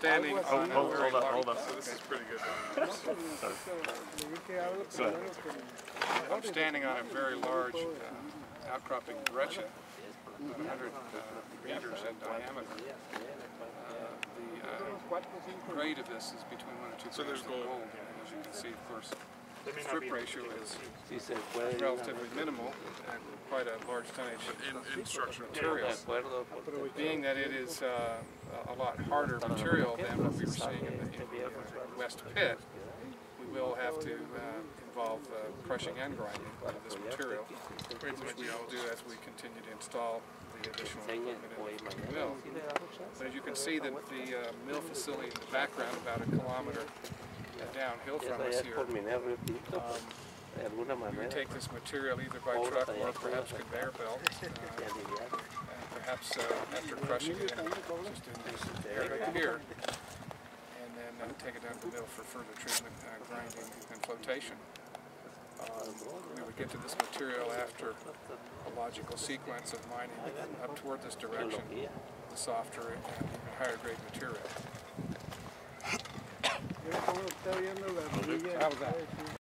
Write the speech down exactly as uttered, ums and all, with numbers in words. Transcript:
standing on a hold, very hold up, large... hold up. So this is pretty good. So, I'm standing on a very large uh, outcropping breccia, about one hundred uh, meters in diameter. Uh, the uh, grade of this is between one and two so grams of gold, and as you can see, of course, the strip ratio is relatively minimal and quite a large tonnage in, in structural materials. Being that it is uh, a lot harder material than what we were seeing in the, in the West Pit, we will have to uh, involve uh, crushing and grinding of this material, which we will do as we continue to install the additional equipment in the mill. But as you can see, the, the uh, mill facility in the background, about a kilometer downhill from us here. Um, we take this material either by truck or perhaps conveyor belt, uh, and perhaps uh, after crushing it, just in this area here, and then uh, take it down to the mill for further treatment, uh, grinding, and flotation. Um, we would get to this material after a logical sequence of mining up toward this direction, the softer and even higher grade material. How was that?